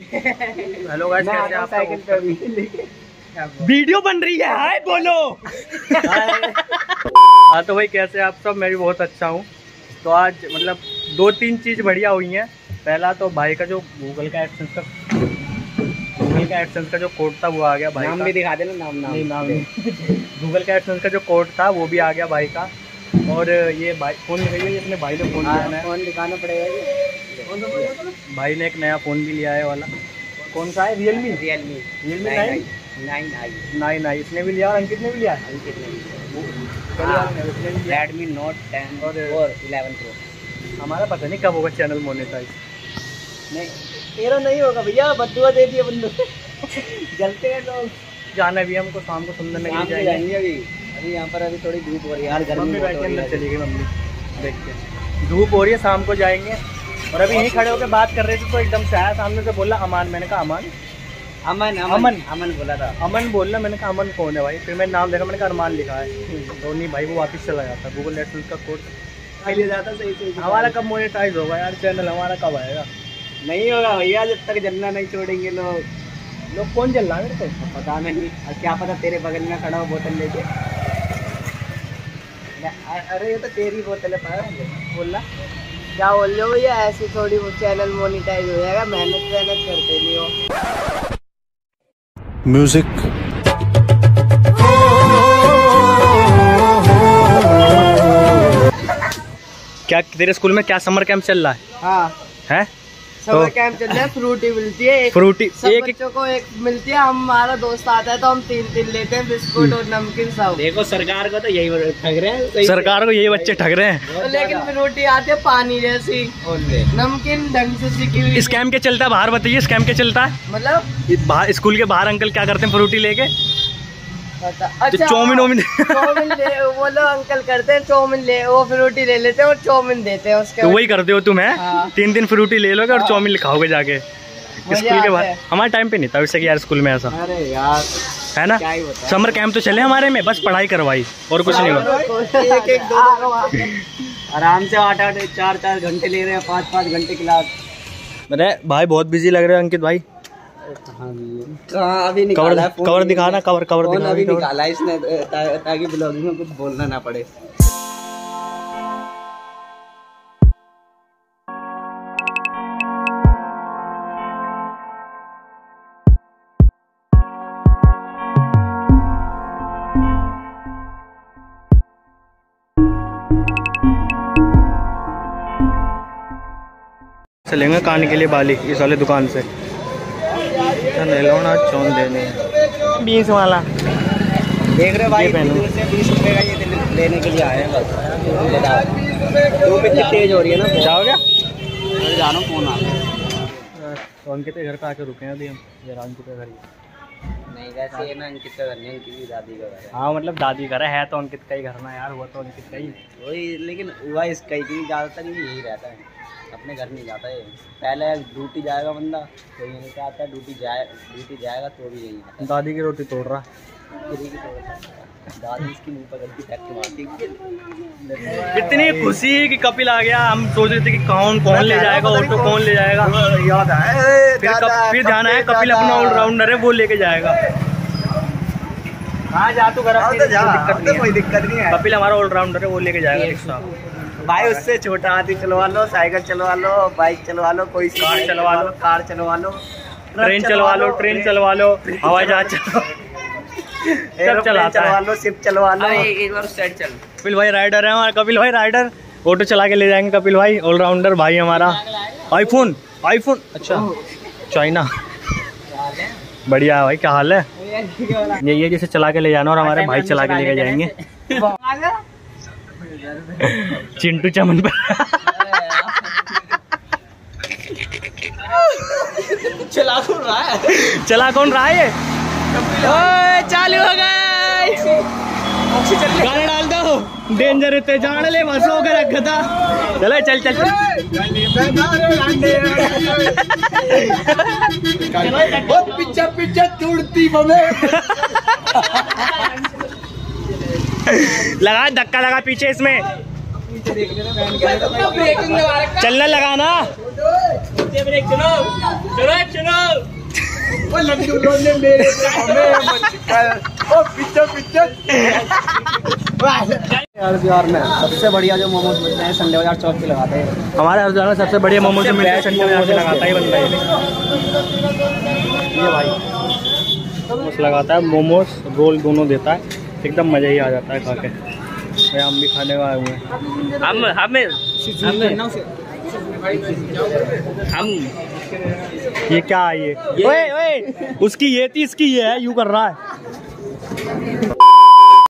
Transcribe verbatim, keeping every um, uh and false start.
Hello guys, कैसे आप? Cycle पे अभी वीडियो बन रही है। हाय बोलो। हाँ तो भाई कैसे आप सब? मैं भी बहुत अच्छा हूँ। तो आज मतलब दो तीन चीज़ बढ़िया हुई हैं। पहला तो भाई का जो गूगल का एडसेंस का गूगल का एडसेंस का जो कोड था वो आ गया भाई। नाम भी दिखा देना। नाम नाम नहीं नाम नहीं गूगल का एडसेंस का जो कोड था वो भी आ गया भाई का। और ये भाई फ़ोन दिखाइए, अपने भाई ने फ़ोन लिया है। फ़ोन दिखाना पड़ेगा। भाई ने एक नया फ़ोन भी लिया है वाला। कौन सा है? Realme Realme Realme nine nine i nine i इसने भी लिया। और अंकित ने भी लिया। अंकित ने भी रेडमी नोट टेन और इलेवन प्रो। हमारा पता नहीं कब होगा चैनल मोनेटाइज। नहीं तेरा नहीं होगा भैया, बदुआ दे दिया बंदू। जलते हैं लोग। जाना भी हमको शाम को सुंदर नगर जाएंगे। अभी अभी यहाँ पर अभी थोड़ी धूप हो रही है यार। गर्मी बैठ के अंदर चली गई मम्मी देख के। धूप हो रही है, शाम को जाएंगे। और अभी यहीं खड़े होकर बात कर रहे थे तो एकदम से आया सामने से, बोला अमान। मैंने कहा अमान अमन अमन अमन बोला था। अमन बोलना। मैंने कहा अमन कौन है भाई? फिर मैंने नाम देखा, मैंने कहा अरमान लिखा है। तो नहीं भाई, वो वापस चला जाता। गूगल एडसेंस का कोड ले जाता। सही सही। हमारा कब मोनेटाइज होगा यार चैनल? हमारा कब आएगा? नहीं होगा भैया जब तक जलना नहीं छोड़ेंगे लोग। लोग कौन जल रहा है मेरे को पता नहीं। क्या पता तेरे बगल में खड़ा हो बोतल लेके। अरे ये तो तेरी बोतल है। बोलना क्या बोल रहे हो भैया? ऐसी थोड़ी वो चैनल मोनेटाइज हो जाएगा। मेहनत मेहनत करते नहीं हो। म्यूजिक क्या तेरे स्कूल में क्या समर कैंप चल रहा है? हाँ है समर तो, कैंप चल रहा है। फ्रूटी मिलती है। एक, फ्रूटी सब एक बच्चों को एक मिलती है। हमारा दोस्त आता है तो हम तीन तीन लेते हैं, बिस्कुट और नमकीन सब। देखो सरकार को तो यही ठग रहे हैं। सरकार को यही बच्चे ठग रहे हैं। लेकिन फ्रूटी आती है पानी जैसी, नमकीन ढंग से सिकी हुई। स्कैम के चलता है बाहर? बताइए स्कैम के चलता है मतलब? बाहर स्कूल के बाहर अंकल क्या करते हैं? फ्रूटी लेके अच्छा चौमिन वोमिन चौमिन ले वो लोग अंकल करते हैं। चौमिन ले वो फ्रूटी ले लेते हैं और चौमिन देते हैं उसके। तो वही करते हो तुम? है हाँ। तीन दिन फ्रूटी ले लोगे और चौमिन खाओगे जाके स्कूल के बाहर। हमारे टाइम पे नहीं था वैसे कि यार स्कूल में ऐसा। अरे यार है ना। समर कैंप तो चले हमारे में, बस पढ़ाई करवाई और कुछ नहीं हुआ। आराम से आठ आठ चार चार घंटे ले रहे हैं, पाँच पाँच घंटे क्लास। अरे भाई बहुत बिजी लग रहे हैं अंकित भाई। कहाँ अभी निकाला कवर, कवर दिखाना। कवर कवर दिखाना अभी निकाला इसने ता, ताकि ब्लॉगिंग में कुछ बोलना ना पड़े। चलेंगे कान के लिए बाली इस वाले दुकान से। नेलोना चौन देने बीस वाला देख रहे भाई। से बीस रुपए का ये लेने के लिए आए हैं बस। धूप इतनी तेज हो रही है ना। जाओगे? जानो फोन आ गया। तो अंकित के घर पे आके रुके हैं अभी हम। जरा अंकित के घर नहीं वैसे ये ना अंकित का घर नहीं, अंकित की दादी का घर है। हाँ मतलब दादी घर है तो अंकित का ही घर ना यार। हुआ तो अंकित का ही वही, लेकिन हुआ इसका ही क्योंकि ज़्यादातर यही रहता है, अपने घर नहीं जाता है। पहले ड्यूटी जाएगा बंदा तो ये नहीं चाहता ड्यूटी जाए ड्यूटी जाएगा तो भी यही। दादी की रोटी तोड़ रहा। दादी इसकी मुंह पर गलती फैक्ट्री मारती। इतनी खुशी कि कपिल आ गया। हम सोच रहे थे कि कौन कौन ले जाएगा, ऑटो कौन ले जाएगा। याद है फिर, कप, फिर ध्यान आया कपिल अपना ऑलराउंडर है वो लेके जाएगा। हाँ जा तू घर, कोई दिक्कत नहीं है। कपिल हमारा ऑलराउंडर है वो लेके जाएगा रिक्शा। भाई उससे छोटा हाथी चलवा लो, साइकिल चलवा लो, बाइक चलवा लो, कोई कार चलवा लो, कार चलवा लो, ट्रेन चलवा लो, ट्रेन चलवा लो, हवाई जहाज चलवा चलवा लो, शिप चलवा लो। एक बार साइड चल। कपिल भाई राइडर है हमारा। कपिल भाई राइडर ऑटो चला के ले जाएंगे। कपिल भाई ऑलराउंडर भाई हमारा। आईफोन आईफोन अच्छा चाइना बढ़िया है भाई। क्या हाल है? यही है जैसे चला के ले जाना और हमारे भाई चला के लेके जाएंगे। चिंटू चमन पर चला कौन रहा है? चला कौन रहा है? ओए चालू हो गए। गाना डाल दो। डेंजर इतने जान ले बस हो कर रखा था। चलो चल चल पीछे पीछे टूटती बमे। लगा धक्का लगा पीछे इसमें। चलना लगाना। चलो चलो लड्डू लोने मेरे पीछे पीछे हरिद्वार में सबसे बढ़िया जो मोमोज मिलते हैं संडे बाजार चौक पे लगाते हैं। हमारे हरिद्वार में सबसे बढ़िया मोमोज जो मिलते हैं संडे बाजार पे लगाता ही बनता है ये भाई मोमोज लगाता है, मोमोज रोल दोनों देता है, एकदम मज़ा ही आ जाता है खा के। भाई हम भी खाने को आए हुए हैं। हम हमें हम ये क्या है ये? ओए ओए उसकी ये थी, इसकी ये है, यूँ कर रहा है।